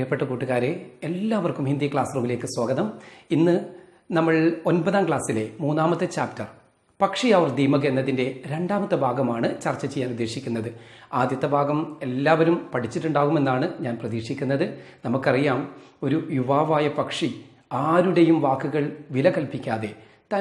പ്രിയപ്പെട്ട കൂട്ടുകാരെ, എല്ലാവർക്കും ഹിന്ദി ക്ലാസ് റൂമിലേക്ക് സ്വാഗതം. ഇന്ന് നമ്മൾ 9ാം ക്ലാസ്സിലെ 3ാമത്തെ ചാപ്റ്റർ പക്ഷി ഔർ ദീമക് എന്നതിൻ്റെ 2ാമത്തെ ഭാഗമാണ് ചർച്ച ചെയ്യാൻ ഉദ്ദേശിക്കുന്നത്. ആദ്യത്തെ ഭാഗം എല്ലാവരും പഠിച്ചിട്ടുണ്ടാകുമെന്നാണ് ഞാൻ പ്രതീക്ഷിക്കുന്നത്. നമുക്കറിയാം, ഒരു യുവാവായ പക്ഷി ആരുടെയും വാക്കുകൾ വില കൽപ്പിക്കാതെ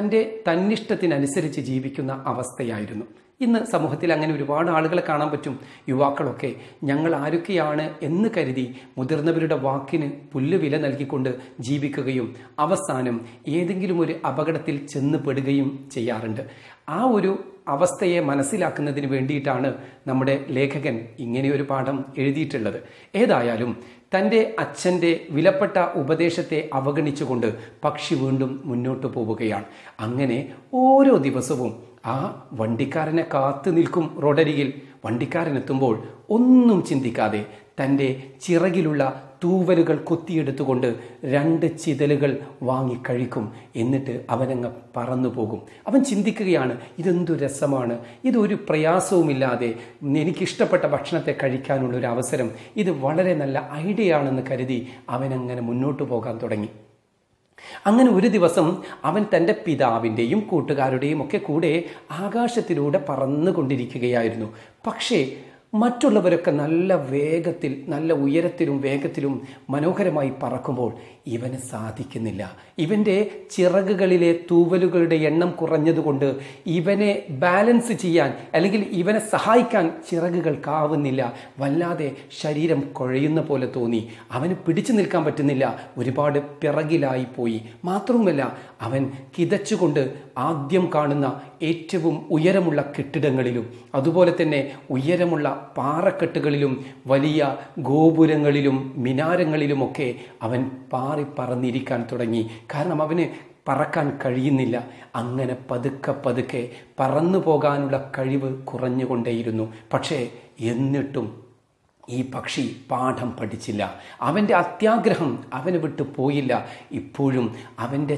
തന്നിഷ്ടത്തിനനുസരിച്ച് ജീവിക്കുന്ന അവസ്ഥയായിരുന്നു. ഇന്ന് സമൂഹത്തിൽ അങ്ങനെ ഒരുപാട് ആളുകളെ കാണാൻ പറ്റും. യുവാക്കളൊക്കെ ഞങ്ങൾ ആരൊക്കെയാണ് എന്ന് കരുതി മുതിർന്നവരുടെ വാക്കിന് പുല്ല് വില നൽകിക്കൊണ്ട് ജീവിക്കുകയും അവസാനം ഏതെങ്കിലും ഒരു അപകടത്തിൽ ചെന്ന് പെടുകയും ചെയ്യാറുണ്ട്. ആ ഒരു അവസ്ഥയെ മനസ്സിലാക്കുന്നതിന് വേണ്ടിയിട്ടാണ് നമ്മുടെ ലേഖകൻ ഇങ്ങനെയൊരു പാഠം എഴുതിയിട്ടുള്ളത്. ഏതായാലും തൻ്റെ അച്ഛൻ്റെ വിലപ്പെട്ട ഉപദേശത്തെ അവഗണിച്ചുകൊണ്ട് പക്ഷി വീണ്ടും മുന്നോട്ട് പോവുകയാണ്. അങ്ങനെ ഓരോ ദിവസവും ആ വണ്ടിക്കാരനെ കാത്തു നിൽക്കും റോഡരികിൽ. വണ്ടിക്കാരനെത്തുമ്പോൾ ഒന്നും ചിന്തിക്കാതെ തൻ്റെ ചിറകിലുള്ള തൂവലുകൾ കൊത്തിയെടുത്തുകൊണ്ട് 2 ചിതലുകൾ വാങ്ങിക്കഴിക്കും. എന്നിട്ട് അവനങ്ങ് പറന്നു പോകും. അവൻ ചിന്തിക്കുകയാണ്, ഇതെന്തു രസമാണ്, ഇതൊരു പ്രയാസവുമില്ലാതെ എനിക്കിഷ്ടപ്പെട്ട ഭക്ഷണത്തെ കഴിക്കാനുള്ള ഒരു അവസരം, ഇത് വളരെ നല്ല ഐഡിയ ആണെന്ന് കരുതി അവനങ്ങനെ മുന്നോട്ട് പോകാൻ തുടങ്ങി. അങ്ങനെ ഒരു ദിവസം അവൻ തൻ്റെ പിതാവിൻ്റെയും കൂട്ടുകാരുടെയും ഒക്കെ കൂടെ ആകാശത്തിലൂടെ പറന്നുകൊണ്ടിരിക്കുകയായിരുന്നു. പക്ഷേ മറ്റുള്ളവരൊക്കെ നല്ല വേഗത്തിൽ, നല്ല ഉയരത്തിലും വേഗത്തിലും മനോഹരമായി പറക്കുമ്പോൾ ഇവന് സാധിക്കുന്നില്ല. ഇവൻ്റെ ചിറകുകളിലെ തൂവലുകളുടെ എണ്ണം കുറഞ്ഞതുകൊണ്ട് ഇവനെ ബാലൻസ് ചെയ്യാൻ, അല്ലെങ്കിൽ ഇവനെ സഹായിക്കാൻ ചിറകുകൾക്കാവുന്നില്ല. വല്ലാതെ ശരീരം കുഴയുന്ന പോലെ തോന്നി. അവന് പിടിച്ചു നിൽക്കാൻ പറ്റുന്നില്ല. ഒരുപാട് പിറകിലായി പോയി. മാത്രവുമല്ല, അവൻ കിതച്ചുകൊണ്ട് ആദ്യം കാണുന്ന ഏറ്റവും ഉയരമുള്ള കെട്ടിടങ്ങളിലും അതുപോലെ തന്നെ ഉയരമുള്ള പാറക്കെട്ടുകളിലും വലിയ ഗോപുരങ്ങളിലും മിനാരങ്ങളിലുമൊക്കെ അവൻ പറന്നിരിക്കാൻ തുടങ്ങി. കാരണം അവന് പറക്കാൻ കഴിയുന്നില്ല. അങ്ങനെ പതുക്കെ പറന്നു പോകാനുള്ള കഴിവ് കുറഞ്ഞുകൊണ്ടേയിരുന്നു. പക്ഷേ എന്നിട്ടും ഈ പക്ഷി പാഠം പഠിച്ചില്ല. അവൻ്റെ അത്യാഗ്രഹം അവന് വിട്ടു പോയില്ല. ഇപ്പോഴും അവൻ്റെ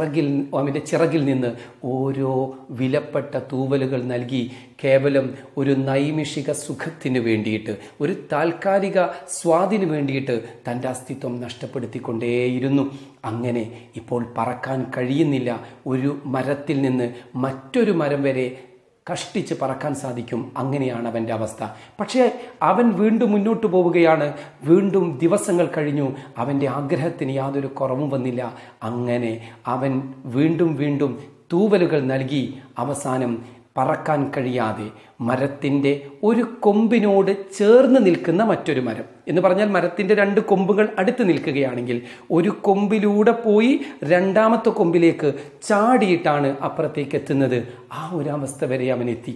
ചിറകിൽ നിന്ന് ഓരോ വിലപ്പെട്ട തൂവലുകൾ നൽകി കേവലം ഒരു നൈമിഷിക സുഖത്തിന് വേണ്ടിയിട്ട്, ഒരു താൽക്കാലിക സ്വാദിന് വേണ്ടിയിട്ട് തൻ്റെ അസ്തിത്വം നഷ്ടപ്പെടുത്തിക്കൊണ്ടേയിരുന്നു. അങ്ങനെ ഇപ്പോൾ പറക്കാൻ കഴിയുന്നില്ല. ഒരു മരത്തിൽ നിന്ന് മറ്റൊരു മരം വരെ കഷ്ടിച്ച് പറക്കാൻ സാധിക്കും. അങ്ങനെയാണ് അവൻ്റെ അവസ്ഥ. പക്ഷേ അവൻ വീണ്ടും മുന്നോട്ട് പോവുകയാണ്. വീണ്ടും ദിവസങ്ങൾ കഴിഞ്ഞു. അവൻ്റെ ആഗ്രഹത്തിന് യാതൊരു കുറവും വന്നില്ല. അങ്ങനെ അവൻ വീണ്ടും തൂവലുകൾ നൽകി അവസാനം പറക്കാൻ കഴിയാതെ മരത്തിൻ്റെ ഒരു കൊമ്പിനോട് ചേർന്ന് നിൽക്കുന്ന മറ്റൊരു മരം എന്ന് പറഞ്ഞാൽ, മരത്തിൻ്റെ 2 കൊമ്പുകൾ അടുത്ത് നിൽക്കുകയാണെങ്കിൽ ഒരു കൊമ്പിലൂടെ പോയി 2ാമത്തെ കൊമ്പിലേക്ക് ചാടിയിട്ടാണ് അപ്പുറത്തേക്ക് എത്തുന്നത്. ആ ഒരു അവസ്ഥ വരെ അവൻ എത്തി.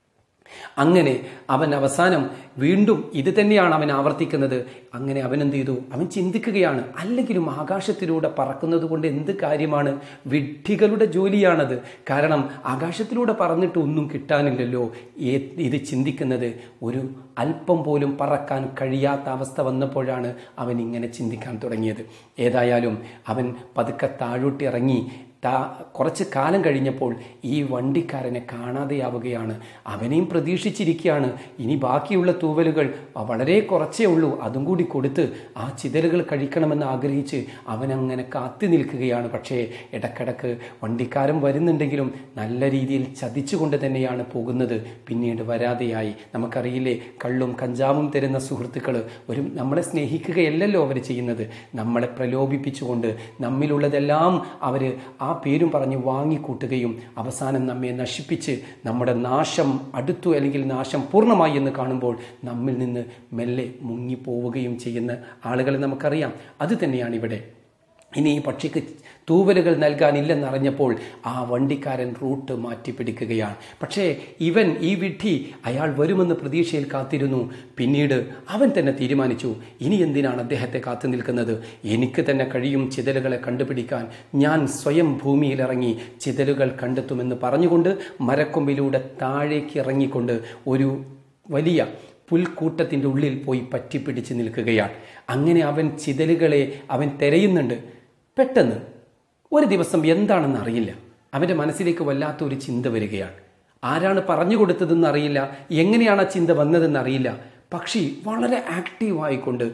അങ്ങനെ അവൻ അവസാനം വീണ്ടും ഇത് തന്നെയാണ് അവൻ ആവർത്തിക്കുന്നത്. അങ്ങനെ അവൻ എന്ത് ചെയ്തു? അവൻ ചിന്തിക്കുകയാണ്, അല്ലെങ്കിലും ആകാശത്തിലൂടെ പറക്കുന്നത് കൊണ്ട് എന്ത് കാര്യമാണ്? വിഡ്ഢികളുടെ ജോലിയാണത്. കാരണം ആകാശത്തിലൂടെ പറന്നിട്ട് ഒന്നും കിട്ടാനില്ലല്ലോ. ഇത് ചിന്തിക്കുന്നത് ഒരു അല്പം പോലും പറക്കാൻ കഴിയാത്ത അവസ്ഥ വന്നപ്പോഴാണ് അവൻ ഇങ്ങനെ ചിന്തിക്കാൻ തുടങ്ങിയത്. ഏതായാലും അവൻ പതുക്കെ താഴോട്ട് ഇറങ്ങി. കുറച്ച് കാലം കഴിഞ്ഞപ്പോൾ ഈ വണ്ടിക്കാരനെ കാണാതെയാവുകയാണ്. അവനെയും പ്രതീക്ഷിച്ചിരിക്കുകയാണ്. ഇനി ബാക്കിയുള്ള തൂവലുകൾ വളരെ കുറച്ചേ ഉള്ളൂ, അതും കൂടി കൊടുത്ത് ആ ചിതലുകൾ കഴിക്കണമെന്ന് ആഗ്രഹിച്ച് അവനങ്ങനെ കാത്തു നിൽക്കുകയാണ്. പക്ഷേ ഇടക്കിടക്ക് വണ്ടിക്കാരൻ വരുന്നുണ്ടെങ്കിലും നല്ല രീതിയിൽ ചതിച്ചുകൊണ്ട് തന്നെയാണ് പോകുന്നത്. പിന്നീട് വരാതെയായി. നമുക്കറിയില്ലേ, കള്ളും കഞ്ചാവും തരുന്ന സുഹൃത്തുക്കൾ നമ്മളെ സ്നേഹിക്കുകയല്ലല്ലോ അവർ ചെയ്യുന്നത്. നമ്മളെ പ്രലോഭിപ്പിച്ചുകൊണ്ട് നമ്മിലുള്ളതെല്ലാം അവർ ആ പേരും പറഞ്ഞ് വാങ്ങിക്കൂട്ടുകയും അവസാനം നമ്മെ നശിപ്പിച്ച് നമ്മുടെ നാശം അടുത്തു, അല്ലെങ്കിൽ നാശം പൂർണ്ണമായി എന്ന് കാണുമ്പോൾ നമ്മിൽ നിന്ന് മെല്ലെ മുങ്ങിപ്പോവുകയും ചെയ്യുന്ന ആളുകളെ നമുക്കറിയാം. അത് തന്നെയാണ് ഇവിടെ. ഇനി ഈ പക്ഷിക്ക് തൂവലുകൾ നൽകാനില്ലെന്നറിഞ്ഞപ്പോൾ ആ വണ്ടിക്കാരൻ റൂട്ട് മാറ്റിപ്പിടിക്കുകയാണ്. പക്ഷേ ഈ വിഡ്ഢി അയാൾ വരുമെന്ന് പ്രതീക്ഷയിൽ കാത്തിരുന്നു. പിന്നീട് അവൻ തന്നെ തീരുമാനിച്ചു, ഇനി എന്തിനാണ് അദ്ദേഹത്തെ കാത്തു നിൽക്കുന്നത്? എനിക്ക് തന്നെ കഴിയും ചിതലുകളെ കണ്ടുപിടിക്കാൻ. ഞാൻ സ്വയം ഭൂമിയിലിറങ്ങി ചിതലുകൾ കണ്ടെത്തുമെന്ന് പറഞ്ഞുകൊണ്ട് മരക്കൊമ്പിലൂടെ താഴേക്ക് ഇറങ്ങിക്കൊണ്ട് ഒരു വലിയ പുൽക്കൂട്ടത്തിൻ്റെ ഉള്ളിൽ പോയി പറ്റിപ്പിടിച്ച് നിൽക്കുകയാണ്. അങ്ങനെ അവൻ ചിതലുകളെ തിരയുന്നുണ്ട്. പെട്ടെന്ന് ഒരു ദിവസം എന്താണെന്ന് അറിയില്ല, അവൻ്റെ മനസ്സിലേക്ക് വല്ലാത്തൊരു ചിന്ത വരികയാണ്. ആരാണ് പറഞ്ഞു കൊടുത്തതെന്ന് അറിയില്ല, എങ്ങനെയാണ് ആ ചിന്ത വന്നതെന്ന് അറിയില്ല. പക്ഷി വളരെ ആക്റ്റീവായിക്കൊണ്ട്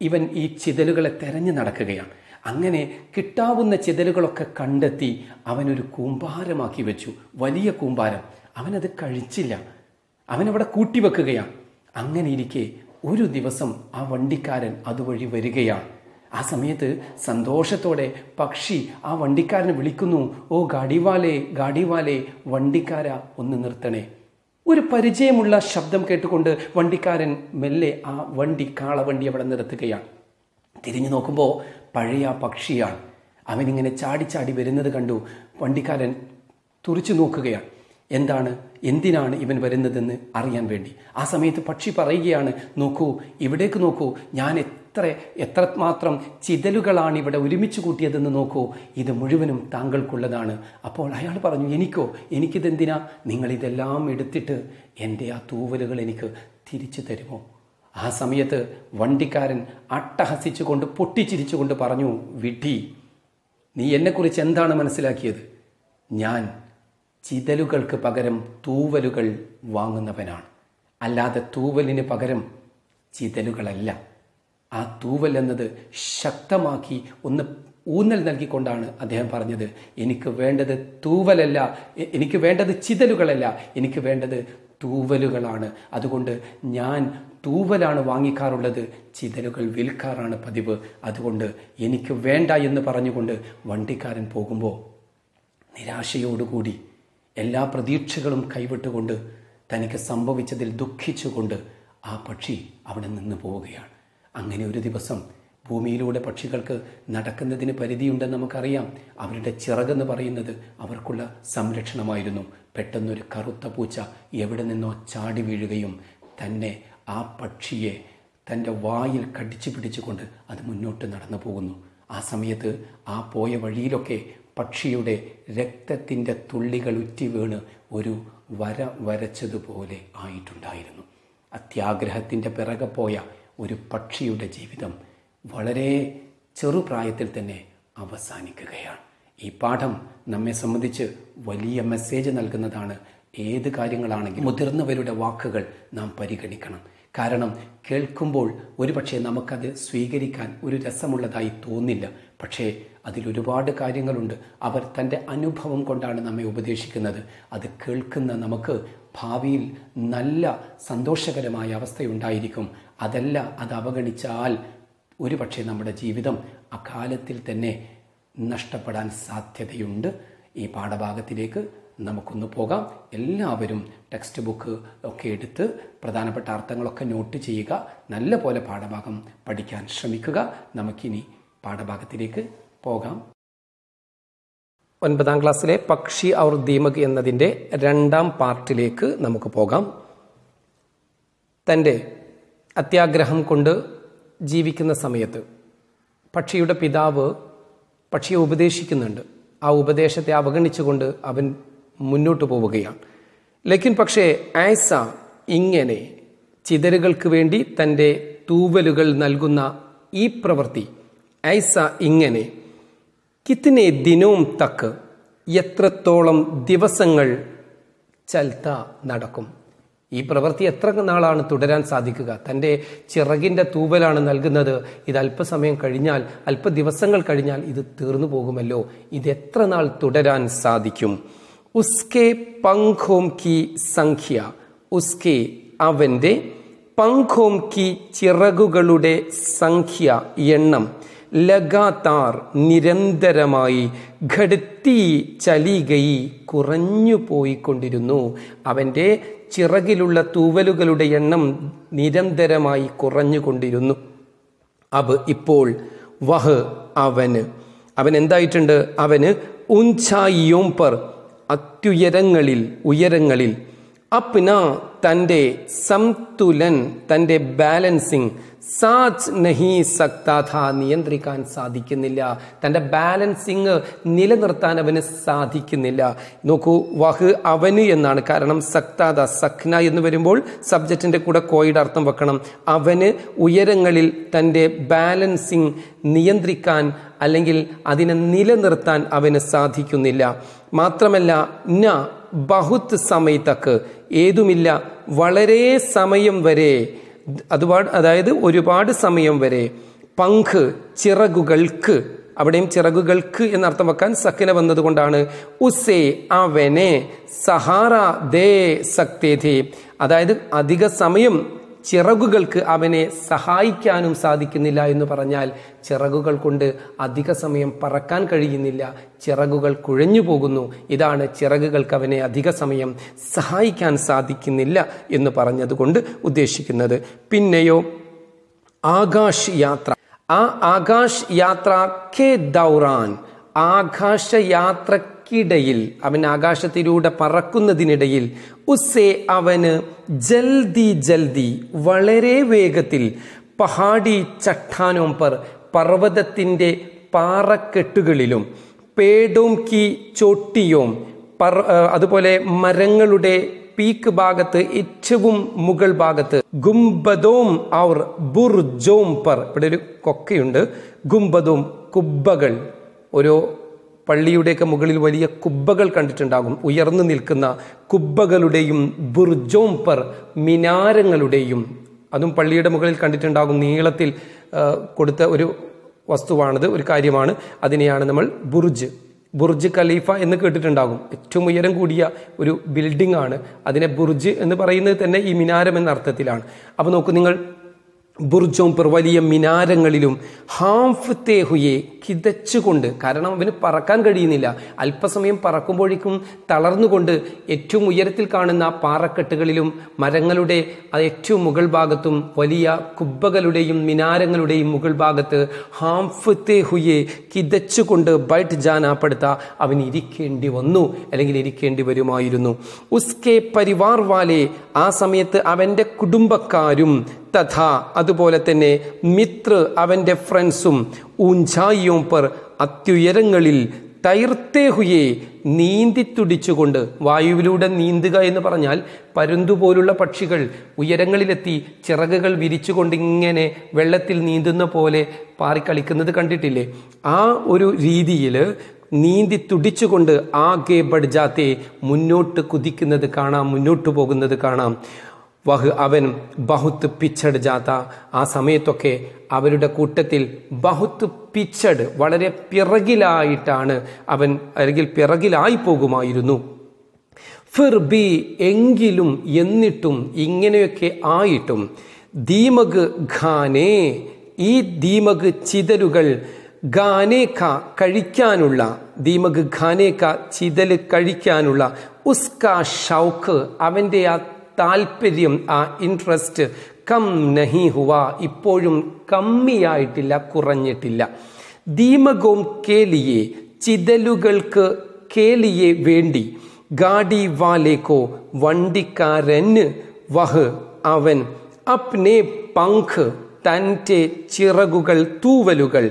ഇവൻ ഈ ചിതലുകളെ തെരഞ്ഞു നടക്കുകയാണ്. അങ്ങനെ കിട്ടാവുന്ന ചിതലുകളൊക്കെ കണ്ടെത്തി അവനൊരു കൂമ്പാരമാക്കി വെച്ചു, വലിയ കൂമ്പാരം. അവനത് കഴിച്ചില്ല, അവനവിടെ കൂട്ടിവെക്കുകയാണ്. അങ്ങനെ ഇരിക്കെ ഒരു ദിവസം ആ വണ്ടിക്കാരൻ അതുവഴി വരികയാണ്. ആ സമയത്ത് സന്തോഷത്തോടെ പക്ഷി ആ വണ്ടിക്കാരനെ വിളിക്കുന്നു, ഓ ഗാഡിവാലേ ഗാഡിവാലേ, വണ്ടിക്കാര ഒന്ന് നിർത്തണേ. ഒരു പരിചയമുള്ള ശബ്ദം കേട്ടുകൊണ്ട് വണ്ടിക്കാരൻ മെല്ലെ ആ കാളവണ്ടി അവിടെ നിർത്തുകയാണ്. തിരിഞ്ഞു നോക്കുമ്പോൾ പഴയ പക്ഷിയാണ്. അവനിങ്ങനെ ചാടി ചാടി വരുന്നത് കണ്ടു. വണ്ടിക്കാരൻ തുറിച്ചു നോക്കുകയാണ്, എന്തിനാണ് ഇവൻ വരുന്നതെന്ന് അറിയാൻ വേണ്ടി. ആ സമയത്ത് പക്ഷി പറയുകയാണ്, നോക്കൂ, ഇവിടേക്ക് നോക്കൂ, ഞാൻ എത്രമാത്രം ചിതലുകളാണ് ഇവിടെ ഒരുമിച്ച് കൂട്ടിയതെന്ന് നോക്കൂ, ഇത് മുഴുവനും താങ്കൾക്കുള്ളതാണ്. അപ്പോൾ അയാൾ പറഞ്ഞു, എനിക്കിതെന്തിനാ? നിങ്ങളിതെല്ലാം എടുത്തിട്ട് എൻ്റെ ആ തൂവലുകൾ എനിക്ക് തിരിച്ചു തരുമോ? ആ സമയത്ത് വണ്ടിക്കാരൻ അട്ടഹസിച്ചുകൊണ്ട് പൊട്ടിച്ചിരിച്ചുകൊണ്ട് പറഞ്ഞു, വിഡ്ഢി, നീ എന്നെക്കുറിച്ച് എന്താണ് മനസ്സിലാക്കിയത്? ഞാൻ ചിതലുകൾക്ക് പകരം തൂവലുകൾ വാങ്ങുന്നവനാണ്, അല്ലാതെ തൂവലിന് പകരം ചിതലുകളല്ല. ആ തൂവൽ എന്നത് ശക്തമാക്കി ഒന്ന് ഊന്നൽ നൽകിക്കൊണ്ടാണ് അദ്ദേഹം പറഞ്ഞത്, എനിക്ക് വേണ്ടത് തൂവലല്ല, എനിക്ക് വേണ്ടത് ചിതലുകളല്ല, എനിക്ക് വേണ്ടത് തൂവലുകളാണ്. അതുകൊണ്ട് ഞാൻ തൂവലാണ് വാങ്ങിക്കാറുള്ളത്, ചിതലുകൾ വിൽക്കാറാണ് പതിവ്. അതുകൊണ്ട് എനിക്ക് വേണ്ട എന്ന് പറഞ്ഞുകൊണ്ട് വണ്ടിക്കാരൻ പോകുമ്പോൾ നിരാശയോടുകൂടി എല്ലാ പ്രതീക്ഷകളും കൈവിട്ടുകൊണ്ട് തനിക്ക് സംഭവിച്ചതിൽ ദുഃഖിച്ചുകൊണ്ട് ആ പക്ഷി അവിടെ നിന്ന് പോവുകയാണ്. അങ്ങനെ ഒരു ദിവസം ഭൂമിയിലൂടെ പക്ഷികൾക്ക് നടക്കുന്നതിന് പരിധിയുണ്ടെന്ന് നമുക്കറിയാം. അവരുടെ ചിറകെന്ന് പറയുന്നത് അവർക്കുള്ള സംരക്ഷണമായിരുന്നു. പെട്ടെന്നൊരു കറുത്ത പൂച്ച എവിടെ നിന്നോ ചാടി വീഴുകയും തന്നെ ആ പക്ഷിയെ തൻ്റെ വായിൽ കടിച്ചു പിടിച്ചുകൊണ്ട് അത് മുന്നോട്ട് നടന്നു പോകുന്നു. ആ സമയത്ത് ആ പോയ വഴിയിലൊക്കെ പക്ഷിയുടെ രക്തത്തിൻ്റെ തുള്ളികൾ ഉറ്റി വീണ് ഒരു വര വരച്ചതുപോലെ ആയിട്ടുണ്ടായിരുന്നു. അത്യാഗ്രഹത്തിൻ്റെ പിറകെ പോയ ഒരു പക്ഷിയുടെ ജീവിതം വളരെ ചെറുപ്രായത്തിൽ തന്നെ അവസാനിക്കുകയാണ്. ഈ പാഠം നമ്മെ സംബന്ധിച്ച് വലിയ മെസ്സേജ് നൽകുന്നതാണ്. ഏത് കാര്യങ്ങളാണെങ്കിലും മുതിർന്നവരുടെ വാക്കുകൾ നാം പരിഗണിക്കണം. കാരണം കേൾക്കുമ്പോൾ ഒരുപക്ഷെ നമുക്കത് സ്വീകരിക്കാൻ ഒരു രസമുള്ളതായി തോന്നില്ല. പക്ഷേ അതിലൊരുപാട് കാര്യങ്ങളുണ്ട്. അവർ തൻ്റെ അനുഭവം കൊണ്ടാണ് നമ്മെ ഉപദേശിക്കുന്നത്. അത് കേൾക്കുന്ന നമുക്ക് ഭാവിയിൽ നല്ല സന്തോഷകരമായ അവസ്ഥയുണ്ടായിരിക്കും. അതല്ല, അത് അവഗണിച്ചാൽ ഒരുപക്ഷെ നമ്മുടെ ജീവിതം അകാലത്തിൽ തന്നെ നഷ്ടപ്പെടാൻ സാധ്യതയുണ്ട്. ഈ പാഠഭാഗത്തിലേക്ക് നമുക്കൊന്ന് പോകാം. എല്ലാവരും ടെക്സ്റ്റ് ബുക്ക് ഒക്കെ എടുത്ത് പ്രധാനപ്പെട്ട അർത്ഥങ്ങളൊക്കെ നോട്ട് ചെയ്യുക. നല്ല പോലെ പാഠഭാഗം പഠിക്കാൻ ശ്രമിക്കുക. നമുക്കിനി പാഠഭാഗത്തിലേക്ക് പോകാം. 9ാം ക്ലാസ്സിലെ പക്ഷി ഔർ ദീമക് എന്നതിൻ്റെ 2ാം പാർട്ടിലേക്ക് നമുക്ക് പോകാം. തൻ്റെ അത്യാഗ്രഹം കൊണ്ട് ജീവിക്കുന്ന സമയത്ത് പക്ഷിയുടെ പിതാവ് പക്ഷിയെ ഉപദേശിക്കുന്നുണ്ട്. ആ ഉപദേശത്തെ അവഗണിച്ചുകൊണ്ട് അവൻ മുന്നോട്ട് പോവുകയാണ്. ലേക്കിൻ പക്ഷേ ആയിസ ഇങ്ങനെ ചിതലുകൾക്ക് വേണ്ടി തൻ്റെ തൂവലുകൾ നൽകുന്ന ഈ പ്രവൃത്തി, ആയിസ ഇങ്ങനെ കിത്തനെ ദിനവും തക്ക്, എത്രത്തോളം ദിവസങ്ങൾ ചൽത്ത നടക്കും. ഈ പ്രവൃത്തി എത്ര നാളാണ് തുടരാൻ സാധിക്കുക? തൻ്റെ ചിറകിൻ്റെ തൂവലാണ് നൽകുന്നത്. ഇത് അല്പസമയം കഴിഞ്ഞാൽ, അല്പ ദിവസങ്ങൾ കഴിഞ്ഞാൽ ഇത് തീർന്നു പോകുമല്ലോ. ഇത് എത്ര നാൾ തുടരാൻ സാധിക്കും? ഉസ്കെ പങ്ഖോം കി സംഖ്യ, ഉസ്കെ അവൻ്റെ, പങ്ഖോം കി ചിറകുകളുടെ സംഖ്യ എണ്ണം, ലഗാതാർ നിരന്തരമായി, ഘടത്തി ചലികയി കുറഞ്ഞു പോയിക്കൊണ്ടിരുന്നു. അവൻ്റെ ചിറകിലുള്ള തൂവലുകളുടെ എണ്ണം നിരന്തരമായി കുറഞ്ഞുകൊണ്ടിരുന്നു. അബ് ഇപ്പോൾ വഹ് അവൻ എന്തായിട്ടുണ്ട്? അവന് ഉഞ്ചായിയോം പർ ഉയരങ്ങളിൽ അപ്ന തൻ്റെ സംതുലൻ, തൻ്റെ ബാലൻസിങ്, സാച്ച് നഹി സക്താ ഥാ, നിയന്ത്രിക്കാൻ സാധിക്കുന്നില്ല. തൻ്റെ ബാലൻസിങ് നിലനിർത്താൻ അവന് സാധിക്കുന്നില്ല. നോക്കൂ, വഹ് അവന് എന്നാണ്. കാരണം സക്താദ, സഖ്ന എന്ന് വരുമ്പോൾ സബ്ജക്റ്റിൻ്റെ കൂടെ കോയുടെ അർത്ഥം വെക്കണം. അവന് ഉയരങ്ങളിൽ തൻ്റെ ബാലൻസിങ് നിയന്ത്രിക്കാൻ അല്ലെങ്കിൽ അതിനെ നിലനിർത്താൻ അവന് സാധിക്കുന്നില്ല. മാത്രമല്ല ന ബഹുത് സമയത്തക്ക്, ഏതുമില്ല, വളരെ സമയം വരെ, അതായത് ഒരുപാട് സമയം വരെ, പങ്ക് ചിറകുകൾക്ക്, അവിടെയും ചിറകുകൾക്ക് എന്നർത്ഥം വെക്കാൻ സക്കിന വന്നതുകൊണ്ടാണ് ഉസേ അവനെ സഹാറ ദേ സക്തേ ഥേ, അതായത് അധിക സമയം ചിറകുകൾക്ക് അവനെ സഹായിക്കാനും സാധിക്കുന്നില്ല എന്ന് പറഞ്ഞാൽ ചിറകുകൾ കൊണ്ട് അധിക സമയം പറക്കാൻ കഴിയുന്നില്ല, ചിറകുകൾ കുഴഞ്ഞു പോകുന്നു. ഇതാണ് ചിറകുകൾക്ക് അവനെ അധിക സമയം സഹായിക്കാൻ സാധിക്കുന്നില്ല എന്ന് പറഞ്ഞതുകൊണ്ട് ഉദ്ദേശിക്കുന്നത്. പിന്നെയോ ആകാശ് യാത്ര, ആ ആകാശ് യാത്ര കെ ദൗറാൻ, ആകാശയാത്രക്കിടയിൽ, അവൻ ആകാശത്തിലൂടെ പറക്കുന്നതിനിടയിൽ, ഉസേ അവന് ജൽദി ജൽദി വളരെ വേഗത്തിൽ, പഹാടി ചട്ടാനോം പർ പർവ്വതത്തിൻ്റെ പാറക്കെട്ടുകളിലും, പേടോം കി ചോട്ടിയോം അതുപോലെ മരങ്ങളുടെ പീക്ക് ഭാഗത്ത് ഏറ്റവും മുകൾ ഭാഗത്ത്, ഗുംബദോം ഔർ ബുർജോം പർ, ഇവിടെ ഒരു കൊക്കയുണ്ട്, ഗുംബദോം കുബ്ബകൾ, ഓരോ പള്ളിയുടെയൊക്കെ മുകളിൽ വലിയ കുബ്ബകൾ കണ്ടിട്ടുണ്ടാകും, ഉയർന്നു നിൽക്കുന്ന കുബ്ബകളുടെയും, ബുർജോം പർ മിനാരങ്ങളുടെയും, അതും പള്ളിയുടെ മുകളിൽ കണ്ടിട്ടുണ്ടാകും. നീളത്തിൽ കൊടുത്ത ഒരു വസ്തുവാണിത്, ഒരു കാര്യമാണ്. അതിനെയാണ് നമ്മൾ ബുർജ് ഖലീഫ എന്ന് കേട്ടിട്ടുണ്ടാകും. ഏറ്റവും ഉയരം കൂടിയ ഒരു ബിൽഡിംഗ് ആണ്. അതിനെ ബുർജ് എന്ന് പറയുന്നത് തന്നെ ഈ മിനാരം എന്ന അർത്ഥത്തിലാണ്. അപ്പോൾ നോക്കൂ നിങ്ങൾ, ബുർജോം പർ വലിയ മിനാരങ്ങളിലും, ഹാംഫ്തേ ഹുയെ കിതച്ചുകൊണ്ട്, കാരണം അവന് പറക്കാൻ കഴിയുന്നില്ല, അല്പസമയം പറക്കുമ്പോഴേക്കും തളർന്നുകൊണ്ട് ഏറ്റവും ഉയരത്തിൽ കാണുന്ന പാറക്കെട്ടുകളിലും മരങ്ങളുടെ ഏറ്റവും മുകൾ ഭാഗത്തും വലിയ കുബ്ബകളുടെയും മിനാരങ്ങളുടെയും മുകൾ ഭാഗത്ത് ഹാംഫ്തേ ഹുയെ കിതച്ചുകൊണ്ട് ബൈറ്റ് ജാനാപ്പെടുത്ത അവൻ ഇരിക്കേണ്ടി വന്നു, അല്ലെങ്കിൽ ഇരിക്കേണ്ടി വരുമായിരുന്നു. ഉസ്കെ പരിവാർ വാലെ, ആ സമയത്ത് അവൻ്റെ കുടുംബക്കാരും, തഥാ അതുപോലെ തന്നെ മിത്ര അവൻ്റെ ഫ്രണ്ട്സും, ഊഞ്ചായിയോം പർ അത്യുയരങ്ങളിൽ, തൈർത്തേ ഹുയെ നീന്തിത്തുടിച്ചുകൊണ്ട്, വായുവിലൂടെ നീന്തുക എന്ന് പറഞ്ഞാൽ പരുന്തുപോലുള്ള പക്ഷികൾ ഉയരങ്ങളിലെത്തി ചിറകുകൾ വിരിച്ചുകൊണ്ട് ഇങ്ങനെ വെള്ളത്തിൽ നീന്തുന്ന പോലെ പാറിക്കളിക്കുന്നത് കണ്ടിട്ടില്ലേ? ആ ഒരു രീതിയിൽ നീന്തി തുടിച്ചുകൊണ്ട് ആകെ ബഡ്ജാത്തെ മുന്നോട്ട് കുതിക്കുന്നത് കാണാം, മുന്നോട്ട് പോകുന്നത് കാണാം. വഹ് അവൻ ബഹുത്ത് പിച്ചട് ജാത്ത, ആ സമയത്തൊക്കെ അവരുടെ കൂട്ടത്തിൽ ബഹുത്ത് പിച്ചട്, വളരെ പിറകിലായിട്ടാണ് അവൻ, അല്ലെങ്കിൽ പിറകിലായി പോകുമായിരുന്നു. ഫിർ ബി എങ്കിലും, എന്നിട്ടും, ഇങ്ങനെയൊക്കെ ആയിട്ടും, ദീമഗ് ഖാനേ, ഈ ദീമഗ് ചിതലുകൾ, ഖാനേക്ക കഴിക്കാനുള്ള, ദീമഗ് ഖാനേക്ക ചിതല് കഴിക്കാനുള്ള, ഉസ്ക ഷൗക്ക് അവൻ്റെ ആ താല്പര്യം, ആ ഇൻട്രസ്റ്റ്, കം നഹി ഹുവ ഇപ്പോഴും കമ്മിയായിട്ടില്ല, കുറഞ്ഞിട്ടില്ല. ദീമഗോം കേലിയെ ചിതലുകൾക്ക്, കേലിയെ വേണ്ടി, ഗാഡി വാലേക്കോ വണ്ടിക്കാരന്, വഹ് അവൻ, അപ്നെ പങ്ക് തൻ്റെ ചിറകുകൾ, തൂവലുകൾ,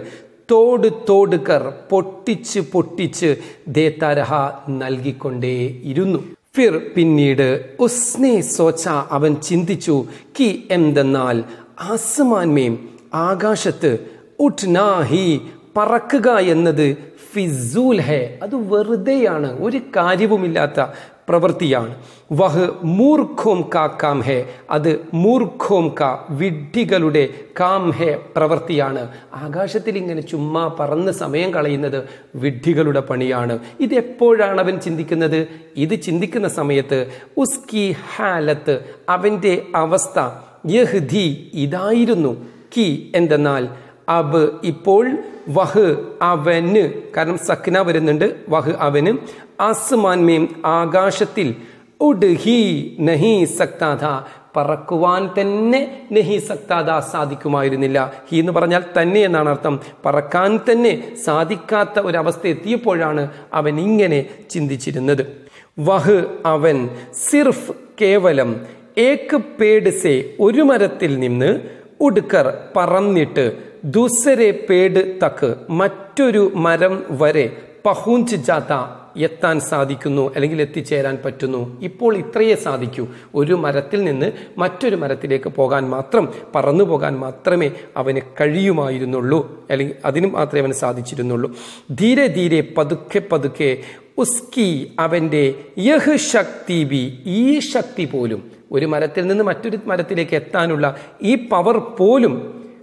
തോടുകർ പൊട്ടിച്ച് ദേത്താരഹ നൽകിക്കൊണ്ടേയിരുന്നു. ഫിർ പിന്നീട്, ഉസ്നെ സോച്ച അവൻ ചിന്തിച്ചു, കി എന്തെന്നാൽ, ആസ്മാൻമേം ആകാശത്ത്, ഉഠ്നാ ഹി പറക്കുക എന്നത്, ഫിസൂൽ ഹെ അത് വെറുതെയാണ്, ഒരു കാര്യവുമില്ലാത്ത പ്രവൃത്തിയാണ്. വഹ് മൂർഖോം കാ കാം ഹെ അത് മൂർഖോം കാ വിഡ്ഢികളുടെ കാം ഹെ പ്രവൃത്തിയാണ്. ആകാശത്തിൽ ഇങ്ങനെ ചുമ്മാ പറന്ന് സമയം കളയുന്നത് വിഡ്ഢികളുടെ പണിയാണ്. ഇതെപ്പോഴാണ് അവൻ ചിന്തിക്കുന്നത്? ഇത് ചിന്തിക്കുന്ന സമയത്ത് ഉസ്കി ഹാലത്ത് അവൻ്റെ അവസ്ഥ, യഹ്ദി ഇതായിരുന്നു, കി എന്തെന്നാൽ, അബ് ഇപ്പോൾ, വഹ് അവന്, കാരണം സക്ന വരുന്നുണ്ട്, വഹ് അവന്, ആസ്മാൻമേം ആകാശത്തിൽ, ഉഡ്ഹി നഹി സക്താഥ പറക്കുവാൻ തന്നെ, നഹി സക്താഥ സാധിക്കുമായിരുന്നില്ല. ഹി എന്ന് പറഞ്ഞാൽ തന്നെ എന്നാണ് അർത്ഥം. പറക്കാൻ തന്നെ സാധിക്കാത്ത ഒരവസ്ഥ എത്തിയപ്പോഴാണ് അവൻ ഇങ്ങനെ ചിന്തിച്ചിരുന്നത്. വഹ് അവൻ, സിർഫ് കേവലം, ഏക് പേട് സേ ഒരു മരത്തിൽ നിന്ന്, ഉഡ്കർ പറന്നിട്ട്, ദൂസരെ പേട് തക്ക് മറ്റൊരു മരം വരെ, പഹൂഞ്ച് ജാത്ത എത്താൻ സാധിക്കുന്നു, അല്ലെങ്കിൽ എത്തിച്ചേരാൻ പറ്റുന്നു. ഇപ്പോൾ ഇത്രയേ സാധിക്കൂ, ഒരു മരത്തിൽ നിന്ന് മറ്റൊരു മരത്തിലേക്ക് പോകാൻ മാത്രം, പറന്നു പോകാൻ മാത്രമേ അവന് കഴിയുമായിരുന്നുള്ളൂ, അല്ലെങ്കിൽ അതിന് മാത്രമേ അവന് സാധിച്ചിരുന്നുള്ളൂ. ധീരെ ധീരെ പതുക്കെ ഉസ്കി അവൻ്റെ, യഹ് ശക്തി ബി ഈ ശക്തി പോലും, ഒരു മരത്തിൽ നിന്ന് മറ്റൊരു മരത്തിലേക്ക് എത്താനുള്ള ഈ പവർ പോലും,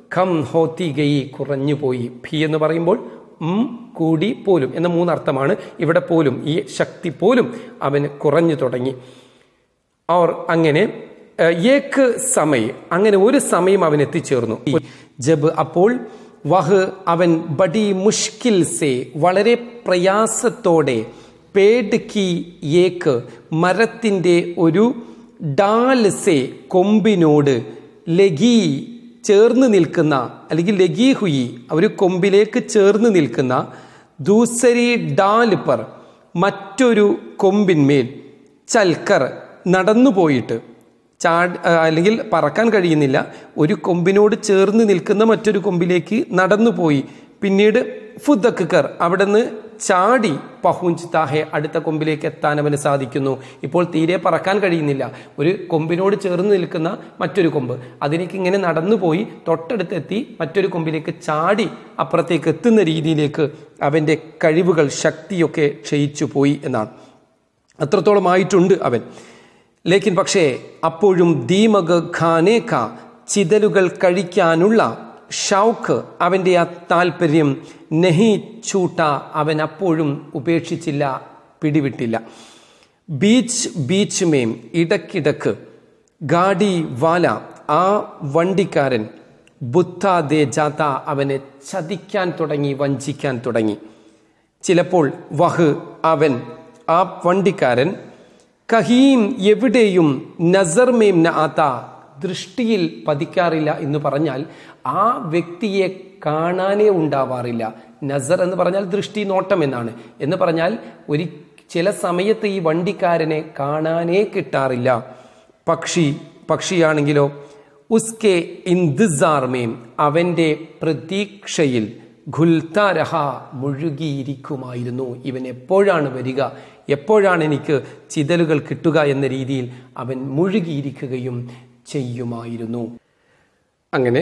ഖം ഹോത്തി ഗയി കുറഞ്ഞു പോയി. ഭി എന്ന് പറയുമ്പോൾ കൂടി പോലും എന്ന 3 അർത്ഥമാണ്. ഇവിടെ പോലും ഈ ശക്തി പോലും അവന് കുറഞ്ഞു തുടങ്ങി. और അങ്ങനെ ഏക്ക് സമയം, അങ്ങനെ ഒരു സമയം അവൻ എത്തിച്ചേർന്നു. ജബ് അപ്പോൾ വഹ് അവൻ ബഡി മുഷ്കിൽ സേ വളരെ പ്രയാസത്തോടെ പേഡ് കി ഏക്ക് മരത്തിൻ്റെ ഒരു ഡാൽ സേ കൊമ്പിനോട് ലഗി ചേർന്ന് നിൽക്കുന്ന, അല്ലെങ്കിൽ ലഗി ഹുയി ഒരു കൊമ്പിലേക്ക് ചേർന്ന് നിൽക്കുന്ന, ദൂസരി ഡാൽ പർ മറ്റൊരു കൊമ്പിന്മേൽ, ചൽക്കർ നടന്നുപോയിട്ട്, അല്ലെങ്കിൽ പറക്കാൻ കഴിയുന്നില്ല, ഒരു കൊമ്പിനോട് ചേർന്ന് നിൽക്കുന്ന മറ്റൊരു കൊമ്പിലേക്ക് നടന്നുപോയി. പിന്നീട് ഫുദക്കർ അവിടെ നിന്ന് ചാടി പഹുഞ്ച് താഹെ അടുത്ത കൊമ്പിലേക്ക് എത്താൻ അവന് സാധിക്കുന്നു. ഇപ്പോൾ തീരെ പറക്കാൻ കഴിയുന്നില്ല, ഒരു കൊമ്പിനോട് ചേർന്ന് നിൽക്കുന്ന മറ്റൊരു കൊമ്പ്, അതിലേക്ക് ഇങ്ങനെ നടന്നുപോയി തൊട്ടടുത്തെത്തി മറ്റൊരു കൊമ്പിലേക്ക് ചാടി അപ്പുറത്തേക്ക് എത്തുന്ന രീതിയിലേക്ക് അവൻ്റെ കഴിവുകൾ, ശക്തിയൊക്കെ ക്ഷയിച്ചു പോയി എന്നാണ്. അത്രത്തോളമായിട്ടുണ്ട് അവൻ. ലേക്കിൻ പക്ഷേ അപ്പോഴും ദീമഗ് ഖാനേക്ക ചിതലുകൾ കഴിക്കാനുള്ള ഷൗക്ക്, അവൻ്റെ ആ താല്പര്യം, നെഹി ചൂട്ട അവൻ അപ്പോഴും ഉപേക്ഷിച്ചില്ല, പിടിവിട്ടില്ല. ബീച്ച് മേം ഇടക്കിടക്ക് ഗാഡി വാല ആ വണ്ടിക്കാരൻ, ബുദ്ധ ദേ ജാത്ത അവനെ ചതിക്കാൻ തുടങ്ങി, വഞ്ചിക്കാൻ തുടങ്ങി. ചിലപ്പോൾ വഹ് അവൻ ആ വണ്ടിക്കാരൻ, കഹീം എവിടെയും, നസർ മേം ന ആത്ത ദൃഷ്ടിയിൽ പതിക്കാറില്ല എന്ന് പറഞ്ഞാൽ ആ വ്യക്തിയെ കാണാനേ ഉണ്ടാവാറില്ല. നസർ എന്ന് പറഞ്ഞാൽ ദൃഷ്ടി, നോട്ടം എന്നാണ്. എന്ന് പറഞ്ഞാൽ ചില സമയത്ത് ഈ വണ്ടിക്കാരനെ കാണാനേ കിട്ടാറില്ല. പക്ഷിയാണെങ്കിലോ ഉസ്കെ ഇന്തിസാർ മേം അവൻ്റെ പ്രതീക്ഷയിൽ, ഖുൽത്താരഹ മുഴുകിയിരിക്കുമായിരുന്നു. ഇവൻ എപ്പോഴാണ് വരിക, എപ്പോഴാണ് എനിക്ക് ചിതലുകൾ കിട്ടുക എന്ന രീതിയിൽ അവൻ മുഴുകിയിരിക്കുകയും ചെയ്യുമായിരുന്നു. അങ്ങനെ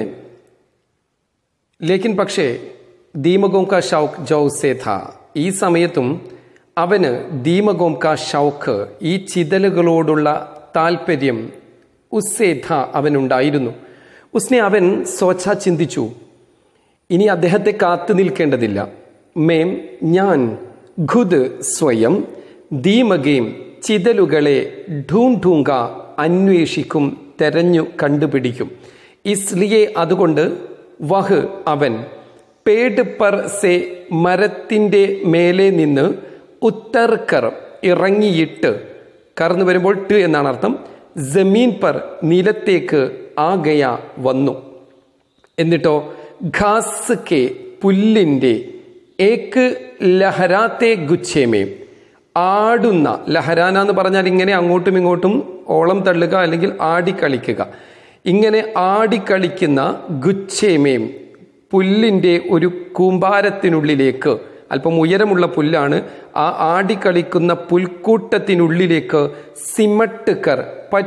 ലേക്കിൻ പക്ഷേ ദീമഗോം കാ ഷൗക്ക് ജൗസേ ഥാ, ഈ സമയത്തും അവന് ദീമഗോം കാ ഷൗക്ക് ഈ ചിതലുകളോടുള്ള താല്പര്യം ഉസ്സേ ഥാ അവനുണ്ടായിരുന്നു. ഉസ്നെ അവൻ സോച്ച ചിന്തിച്ചു, ഇനി അദ്ദേഹത്തെ കാത്തു നിൽക്കേണ്ടതില്ല. മേം ഞാൻ ഖുദ് സ്വയം ദീമഗേം ചിതലുകളെ ഢൂംഢൂങ്ക അന്വേഷിക്കും, തെരഞ്ഞു കണ്ടുപിടിക്കും. ഇസ്ലിയെ അതുകൊണ്ട് വഹ് അവൻ പേഡ് പർ സെ മരത്തിൻ്റെ മേലെ നിന്ന് ഉത്തർക്കർ ഇറങ്ങിയിട്ട്, കറന്നു വരുമ്പോൾ ട് എന്നാണ് അർത്ഥം, ജമീൻ പർ നിലത്തേക്ക് ആഗയ വന്നു. എന്നിട്ടോ ഘാസ് കെ പുല്ലിൻ്റെ, ഏക്ക് ലഹരാത്തെ ഗുച്ഛേമേ ആടുന്ന, ലഹരാന എന്ന് പറഞ്ഞാൽ ഇങ്ങനെ അങ്ങോട്ടും ഇങ്ങോട്ടും ഓളം തള്ളുക അല്ലെങ്കിൽ ആടിക്കളിക്കുക, ഇങ്ങനെ ആടിക്കളിക്കുന്ന ഗുച്ഛേമേം പുല്ലിൻ്റെ ഒരു കൂമ്പാരത്തിനുള്ളിലേക്ക്, അല്പം ഉയരമുള്ള പുല്ലാണ്, ആ ആടിക്കളിക്കുന്ന പുൽക്കൂട്ടത്തിനുള്ളിലേക്ക് സിമട്ടുകർ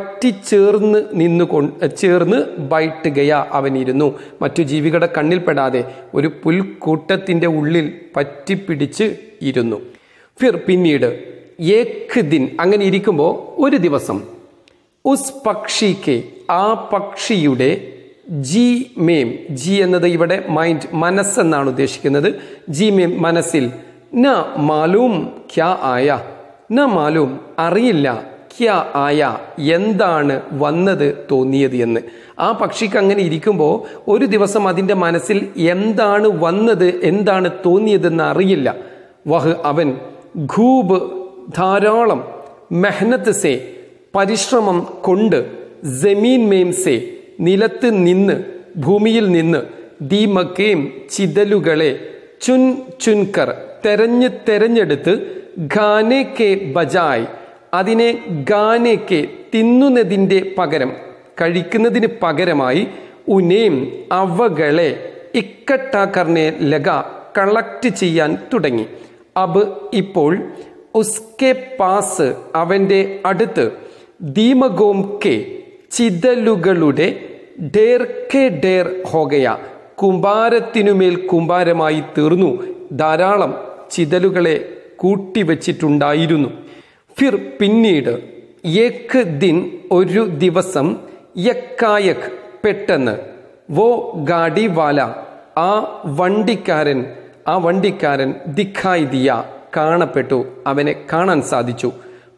ചേർന്ന് ബൈട്ടുകയ അവനിരുന്നു. മറ്റു ജീവികളുടെ കണ്ണിൽപ്പെടാതെ ഒരു പുൽക്കൂട്ടത്തിൻ്റെ ഉള്ളിൽ പറ്റിപ്പിടിച്ച് ഇരുന്നു. ഫിർ പിന്നീട് ഏക് ദിൻ അങ്ങനെ ഇരിക്കുമ്പോൾ ഒരു ദിവസം, ഉസ് പക്ഷിക്ക് ആ പക്ഷിയുടെ, ജി മേം, ജി എന്നത് ഇവിടെ മൈൻഡ്, മനസ്സെന്നാണ് ഉദ്ദേശിക്കുന്നത്, ജി മേം മനസ്സിൽ, ന മാലൂം ക്യാ ആയ, ന മാലൂം അറിയില്ല, ക്യാ ആയ എന്താണ് വന്നത് തോന്നിയത് എന്ന്. ആ പക്ഷിക്ക് അങ്ങനെ ഇരിക്കുമ്പോൾ ഒരു ദിവസം അതിൻ്റെ മനസ്സിൽ എന്താണ് വന്നത്, എന്താണ് തോന്നിയതെന്ന് അറിയില്ല. വഹ് അവൻ ഖൂബ് ധാരാളം, മെഹ്നത്ത് സേ പരിശ്രമം കൊണ്ട്, ജമീൻ മേം സേ നിലത്ത് നിന്ന്, ഭൂമിയിൽ നിന്ന്, ദീമക്കേം ചിതലുകളെ, ചുൻ ചുൻകർ തെരഞ്ഞെടുത്ത്, ഖാനേക്കെ ബജായ് അതിനെ, ഖാനേക്കെ തിന്നുന്നതിൻ്റെ പകരം, കഴിക്കുന്നതിന് പകരമായി, ഉനേം അവകളെ, ഇക്കട്ടാക്കറിനെ ലഗ കളക്ട് ചെയ്യാൻ തുടങ്ങി. അബ് ഇപ്പോൾ, ഉസ്കെ പാസ് അവൻ്റെ അടുത്ത്, ദീമഗോം കെ ചിതലുകളുടെ, ഡേർ കെ ഡേർ ഹോഗയ കുമ്പാരത്തിനുമേൽ കുമ്പാരമായി തീർന്നു, ധാരാളം ചിതലുകളെ കൂട്ടിവച്ചിട്ടുണ്ടായിരുന്നു. ഫിർ പിന്നീട്, യക് ദിൻ ഒരു ദിവസം, യക്കായക് പെട്ടെന്ന്, വോ ഗാഡി വാല, ആ വണ്ടിക്കാരൻ ദിഖായി ദിയ, കാണപ്പെട്ടു, അവനെ കാണാൻ സാധിച്ചു.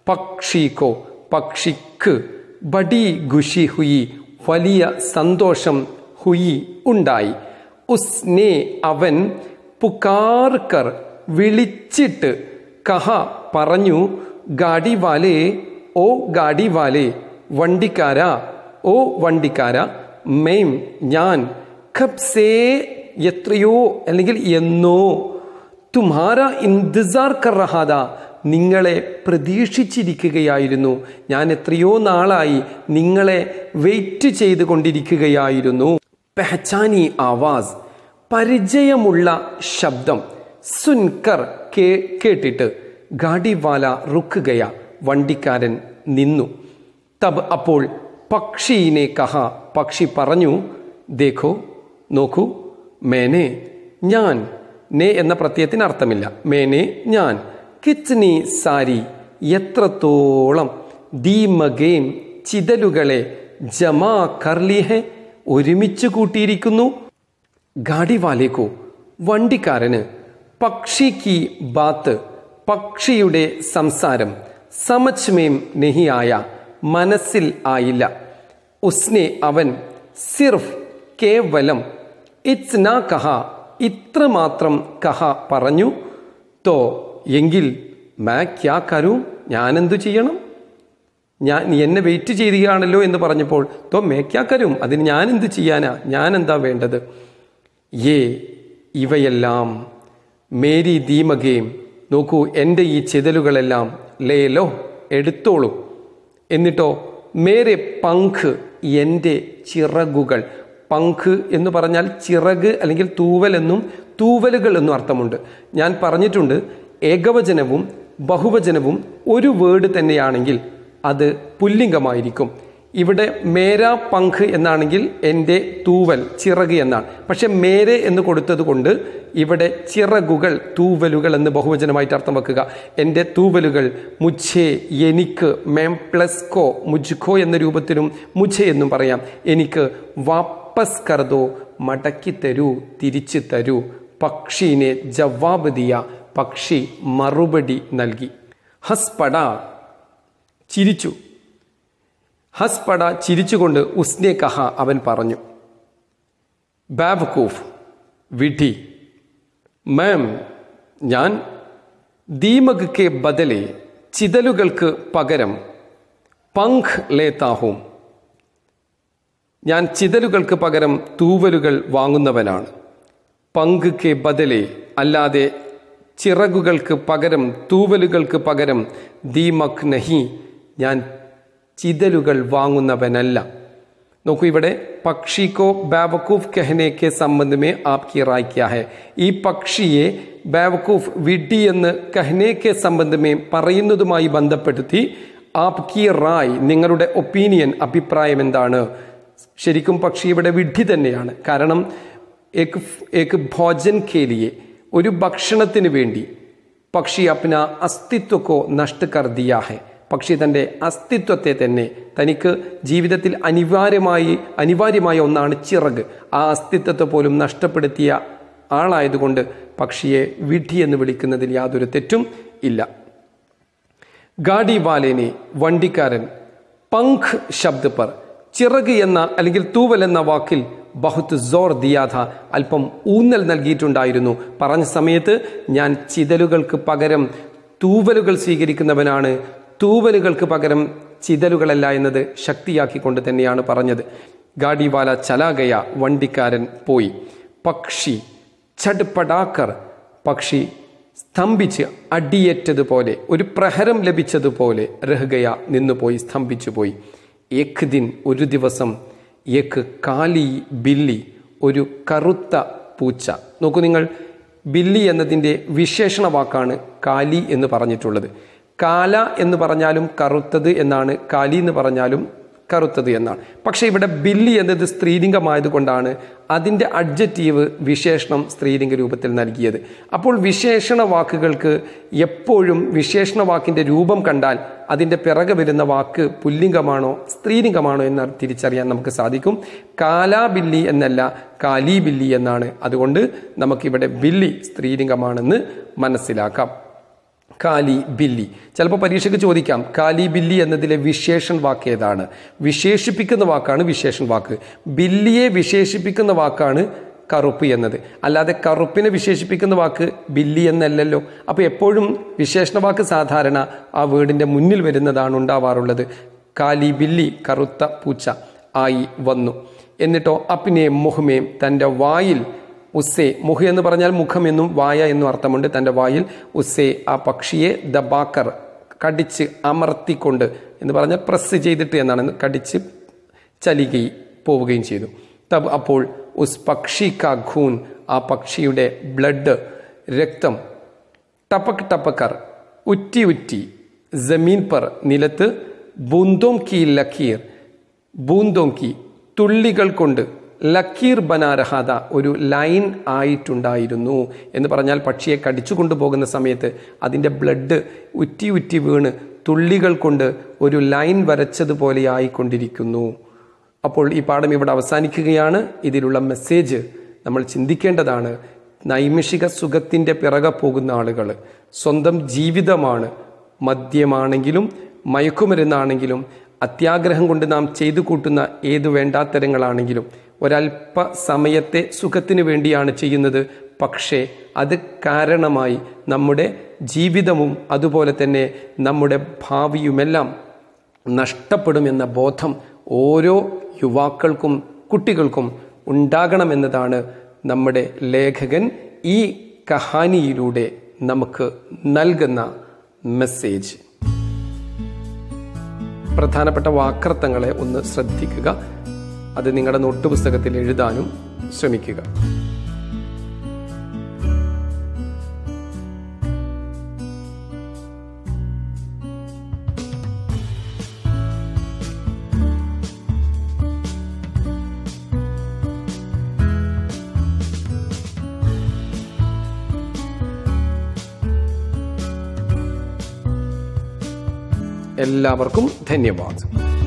പക്ഷിക്ക് ബഡി ഖുഷി ഹുയി, വലിയ സന്തോഷം ഹുയി ഉണ്ടായി. ഉസ്നെ അവൻ, പുകാർ കർ വിളിച്ചിട്ട്, കഹ പറഞ്ഞു, ഗാഡി വാലേ, ഓ ഗാഡി വാലേ, വണ്ടിക്കാരാ, ഓ വണ്ടിക്കാരാ, മെയിം ഞാൻ, ഖബ് സേ എത്രയോ അല്ലെങ്കിൽ എന്നോ, തുമ്ഹാര ഇന്തിസാർ കർ റഹാദ, നിങ്ങളെ പ്രതീക്ഷിച്ചിരിക്കുകയായിരുന്നു, ഞാൻ എത്രയോ നാളായി നിങ്ങളെ വെയിറ്റ് ചെയ്തുകൊണ്ടിരിക്കുകയായിരുന്നു. പെഹ്ചാനി ആവാസ്, പരിചയമുള്ള ശബ്ദം, സുൻകർ കേട്ടിട്ട്, ഗാഡിവാല റുക്കുകയ, വണ്ടിക്കാരൻ നിന്നു. തബ് അപ്പോൾ പക്ഷീനെ കഹ, പക്ഷി പറഞ്ഞു, ദേഖോ നോക്കൂ, മേനെ ഞാൻ, നേ എന്ന പ്രത്യയത്തിന് അർത്ഥമില്ല, മേനെ ഞാൻ, കിച്ച്നി സാരി എത്രത്തോളം, ദീമഗേം ചിതലുകളെ, ജമാ കർലി ഹെ ഒരുമിച്ച് കൂട്ടിയിരിക്കുന്നു. ഗാഡിവാലേക്കോ വണ്ടിക്കാരന്, പക്ഷി കി ബാത്ത് പക്ഷിയുടെ സംസാരം, സമജ് മേം നഹി ആയ മനസ്സിൽ ആയില്ല. ഉസ്നെ അവൻ, സിർഫ് കേവലം, ഇറ്റ്സ് നാ കഹ ഇത്രമാത്രം കഹ പറഞ്ഞു, തോ എങ്കിൽ, മാ ക്യാ കരൂ ഞാനെന്തു ചെയ്യണം, നീ എന്നെ വെയിറ്റ് ചെയ്യുകയാണല്ലോ എന്ന് പറഞ്ഞപ്പോൾ, തോ മേ ക്യാ കരും അതിന് ഞാൻ എന്ത് ചെയ്യാനാ, ഞാൻ എന്താ വേണ്ടത്. യേ ഇവയെല്ലാം, മേരി ദീമകേം നോക്കൂ എൻ്റെ ഈ ചിതലുകളെല്ലാം, ലേലോ എടുത്തോളൂ, എന്നിട്ടോ മേരെ പങ്ക് എൻ്റെ ചിറകുകൾ, പങ്ക് എന്ന് പറഞ്ഞാൽ ചിറക് അല്ലെങ്കിൽ തൂവൽ എന്നും തൂവലുകൾ എന്നും അർത്ഥമുണ്ട്. ഞാൻ പറഞ്ഞിട്ടുണ്ട്, ഏകവചനവും ബഹുവചനവും ഒരു വേർഡ് തന്നെയാണെങ്കിൽ അത് പുല്ലിംഗമായിരിക്കും. ഇവിടെ മേരാ പങ്ക് എന്നാണെങ്കിൽ എൻ്റെ തൂവൽ ചിറക് എന്നാണ്. പക്ഷെ മേരെ എന്ന് കൊടുത്തത് കൊണ്ട് ഇവിടെ ചിറകുകൾ തൂവലുകൾ എന്ന് ബഹുവചനമായിട്ട് അർത്ഥം വെക്കുക. എൻ്റെ തൂവലുകൾ, മുझे എനിക്ക്, മേം പ്ലസ് കോ മുജ്ഖോ എന്ന രൂപത്തിലും മുझे എന്നും പറയാം. എനിക്ക് വാപ്പസ് കർദോ മടക്കി തരൂ, തിരിച്ചു തരൂ. പക്ഷീനെ ജവാബ് ദിയ, പക്ഷി മറുപടി നൽകി. ഹസ്പട ചിരിച്ചു, ഹസ്പട ചിരിച്ചുകൊണ്ട്, ഉസ്നെ കഹ അവൻ പറഞ്ഞു, ബാവ്കൂഫ് വിഡി, മാം ഞാൻ, ദീമക് കെ ബദലെ ചിതലുകൾക്ക് പകരം, പങ്ക് ലേത്താഹും ഞാൻ ചിതലുകൾക്ക് പകരം തൂവലുകൾ വാങ്ങുന്നവനാണ്. പങ്ക് കെ ബദലെ അല്ലാതെ ചിറകുകൾക്ക് പകരം തൂവലുകൾക്ക് പകരം, ദീമക് നഹി ഞാൻ ചിതലുകൾ വാങ്ങുന്നവനല്ല. നോക്കൂ, ഇവിടെ പക്ഷിക്കോ ബാവക്കൂഫ് കഹനേക്ക് സംബന്ധമേ ആപ്കി റായ് ക്യാ ഹെ, ഈ പക്ഷിയെ ബാവക്കൂഫ് വിഡ്ഢി എന്ന് കഹനേക്ക് സംബന്ധമേ പറയുന്നതുമായി ബന്ധപ്പെടുത്തി ആപ്കി റായ് നിങ്ങളുടെ ഒപ്പീനിയൻ അഭിപ്രായം എന്താണ്. ശരിക്കും പക്ഷി ഇവിടെ വിഡ്ഢി തന്നെയാണ്. കാരണം ഏക് ഭോജൻ കേലിയെ ഒരു ഭക്ഷണത്തിന് വേണ്ടി പക്ഷി അപ്ന അസ്തിത്വക്കോ നഷ്ട കർ ദിയാ ഹെ, പക്ഷി തൻ്റെ അസ്തിത്വത്തെ തന്നെ, തനിക്ക് ജീവിതത്തിൽ അനിവാര്യമായ ഒന്നാണ് ചിറക്, ആ അസ്തിത്വത്തെ പോലും നഷ്ടപ്പെടുത്തിയ ആളായതുകൊണ്ട് പക്ഷിയെ വിഡ്ഢി എന്ന് വിളിക്കുന്നതിൽ യാതൊരു തെറ്റും ഇല്ല. ഗാഡി വാലേനെ വണ്ടിക്കാരൻ, പങ്ക് ശബ്ദ പർ ചിറക് എന്ന അല്ലെങ്കിൽ തൂവൽ എന്ന വാക്കിൽ ബഹുത്ത് സോർ ദിയാഥ അല്പം ഊന്നൽ നൽകിയിട്ടുണ്ടായിരുന്നു. പറഞ്ഞ സമയത്ത് ഞാൻ ചിതലുകൾക്ക് പകരം തൂവലുകൾ സ്വീകരിക്കുന്നവനാണ്, തൂവലുകൾക്ക് പകരം ചിതലുകളല്ല എന്നത് ശക്തിയാക്കിക്കൊണ്ട് തന്നെയാണ് പറഞ്ഞത്. ഗാഡിവാല ചലാഗയ വണ്ടിക്കാരൻ പോയി. പക്ഷി ചട്പടാക്കർ പക്ഷി സ്തംഭിച്ച് അടിയേറ്റതുപോലെ, ഒരു പ്രഹരം ലഭിച്ചതുപോലെ, രഹ്ഗയ നിന്നുപോയി, സ്തംഭിച്ചു പോയി. ഏക് ദിൻ ഒരു ദിവസം, ഏക് കാലി ബില്ലി ഒരു കറുത്ത പൂച്ച. നോക്കൂ നിങ്ങൾ, ബില്ലി എന്നതിൻ്റെ വിശേഷണ വാക്കാണ് കാലി എന്ന് പറഞ്ഞിട്ടുള്ളത്. കാല എന്ന് പറഞ്ഞാലും കറുത്തത് എന്നാണ്, കാലി എന്ന് പറഞ്ഞാലും കറുത്തത് എന്നാണ്. പക്ഷേ ഇവിടെ ബില്ലി എന്നത് സ്ത്രീലിംഗമായതുകൊണ്ടാണ് അതിൻ്റെ അഡ്ജക്റ്റീവ് വിശേഷണം സ്ത്രീലിംഗ രൂപത്തിൽ നൽകിയത്. അപ്പോൾ വിശേഷണ വാക്കുകൾക്ക് എപ്പോഴും വിശേഷണ വാക്കിൻ്റെ രൂപം കണ്ടാൽ അതിൻ്റെ പിറകെ വരുന്ന വാക്ക് പുല്ലിംഗമാണോ സ്ത്രീലിംഗമാണോ എന്ന് തിരിച്ചറിയാൻ നമുക്ക് സാധിക്കും. കാലാ ബില്ലി എന്നല്ല കാലി ബില്ലി എന്നാണ്. അതുകൊണ്ട് നമുക്കിവിടെ ബില്ലി സ്ത്രീലിംഗമാണെന്ന് മനസ്സിലാക്കാം. കാലി ബില്ലി. ചിലപ്പോൾ പരീക്ഷയ്ക്ക് ചോദിക്കാം, കാലി ബില്ലി എന്നതിലെ വിശേഷൺ വാക്ക് ഏതാണ്? വിശേഷിപ്പിക്കുന്ന വാക്കാണ് വിശേഷൺ വാക്ക്. ബില്ലിയെ വിശേഷിപ്പിക്കുന്ന വാക്കാണ് കറുപ്പ് എന്നത്. അല്ലാതെ കറുപ്പിനെ വിശേഷിപ്പിക്കുന്ന വാക്ക് ബില്ലി എന്നല്ലല്ലോ. അപ്പോൾ എപ്പോഴും വിശേഷണ വാക്ക് സാധാരണ ആ വേർഡിൻ്റെ മുന്നിൽ വരുന്നതാണ് ഉണ്ടാവാറുള്ളത്. കാലി ബില്ലി കറുത്ത പൂച്ച ആയി വന്നു. എന്നിട്ടോ അപ്പിനെ മുഹ്മേം തൻ്റെ വായിൽ ഉസ്സേ, മുഹ് എന്ന് പറഞ്ഞാൽ മുഖം എന്നും വായ എന്നും അർത്ഥമുണ്ട്. തൻ്റെ വായിൽ ഉസ്സേ ആ പക്ഷിയെ ദബാക്കർ കടിച്ച് അമർത്തിക്കൊണ്ട് എന്ന് പറഞ്ഞാൽ പ്രസ് ചെയ്തിട്ട് എന്നാണ്, കടിച്ച് ചലിക്കുകയും പോവുകയും ചെയ്തു. തബ് അപ്പോൾ ഉസ് പക്ഷി കാ ഖൂൻ ആ പക്ഷിയുടെ ബ്ലഡ് രക്തം ടപക് ടപക്കർ ഉറ്റി ഉറ്റി ജമീൻ പർ നിലത്ത് ബൂന്തോം കി ലക്കീർ ബൂന്തോം കി തുള്ളികൾ കൊണ്ട് ലക്കീർ ബനാരഹാദ ഒരു ലൈൻ ആയിട്ടുണ്ടായിരുന്നു എന്ന് പറഞ്ഞാൽ പക്ഷിയെ കടിച്ചു കൊണ്ടുപോകുന്ന സമയത്ത് അതിൻ്റെ ബ്ലഡ് ഉറ്റി ഉറ്റി വീണ് തുള്ളികൾ കൊണ്ട് ഒരു ലൈൻ വരച്ചതുപോലെ ആയിക്കൊണ്ടിരിക്കുന്നു. അപ്പോൾ ഈ പാഠം ഇവിടെ അവസാനിക്കുകയാണ്. ഇതിലുള്ള മെസ്സേജ് നമ്മൾ ചിന്തിക്കേണ്ടതാണ്. നൈമിഷിക സുഖത്തിൻ്റെ പിറകെ പോകുന്ന ആളുകൾ സ്വന്തം ജീവിതമാണ്, മദ്യമാണെങ്കിലും മയക്കുമരുന്നാണെങ്കിലും അത്യാഗ്രഹം കൊണ്ട് നാം ചെയ്തു കൂട്ടുന്ന ഏതു വേണ്ടാത്തരങ്ങളാണെങ്കിലും ഒരല്പ സമയത്തെ സുഖത്തിന് വേണ്ടിയാണ് ചെയ്യുന്നത്. പക്ഷേ അത് കാരണമായി നമ്മുടെ ജീവിതവും അതുപോലെ തന്നെ നമ്മുടെ ഭാവിയുമെല്ലാം നഷ്ടപ്പെടുമെന്ന ബോധം ഓരോ യുവാക്കൾക്കും കുട്ടികൾക്കും ഉണ്ടാകണമെന്നതാണ് നമ്മുടെ ലേഖകൻ ഈ കഹാനിയിലൂടെ നമുക്ക് നൽകുന്ന മെസ്സേജ്. പ്രധാനപ്പെട്ട വാക്യാർത്ഥങ്ങളെ ഒന്ന് ശ്രദ്ധിക്കുക. അത് നിങ്ങളുടെ നോട്ട് പുസ്തകത്തിൽ എഴുതാനും ശ്രമിക്കുക. എല്ലാവർക്കും ധന്യവാദം.